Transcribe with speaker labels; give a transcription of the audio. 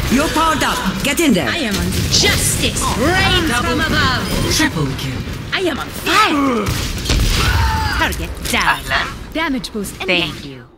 Speaker 1: You're powered up. Get in there.
Speaker 2: I am on justice. Rain from above.
Speaker 1: Triple kill.
Speaker 2: I am on fire. Target down.
Speaker 3: أهلا.
Speaker 2: Damage boost.
Speaker 3: Thank you.